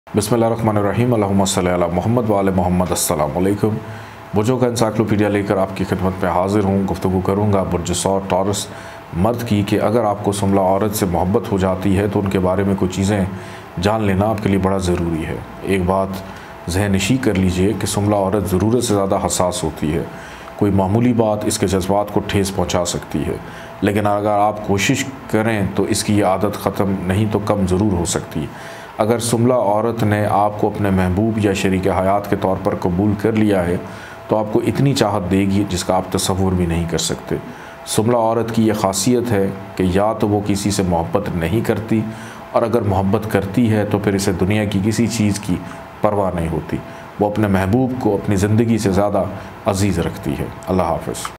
बिस्मिल्लाहिर्रहमानिर्रहीम अल्लाहुम्मा सल्ली अला मोहम्मद व आले मोहम्मद। अस्सलाम वालेकुम। बुर्जों का एनसाइक्लोपीडिया लेकर आपकी खिदमत में हाजिर हूँ। गुफ्तगू करूँगा बुर्ज सौर टॉरस मर्द की कि अगर आपको सुमला औरत से मोहब्बत हो जाती है तो उनके बारे में कुछ चीज़ें जान लेना आपके लिए बड़ा ज़रूरी है। एक बात ज़हननशी कर लीजिए कि सुमला औरत ज़रूरत से ज़्यादा हसास होती है। कोई मामूली बात इसके जज्बात को ठेस पहुँचा सकती है, लेकिन अगर आप कोशिश करें तो इसकी ये आदत ख़त्म नहीं तो कम ज़रूर हो सकती। अगर सुमला औरत ने आपको अपने महबूब या शरीक हयात के तौर पर कबूल कर लिया है तो आपको इतनी चाहत देगी जिसका आप तसव्वुर भी नहीं कर सकते। सुमला औरत की यह ख़ासियत है कि या तो वो किसी से मोहब्बत नहीं करती, और अगर मोहब्बत करती है तो फिर इसे दुनिया की किसी चीज़ की परवाह नहीं होती। वो अपने महबूब को अपनी ज़िंदगी से ज़्यादा अजीज़ रखती है। अल्लाह हाफ़िज़।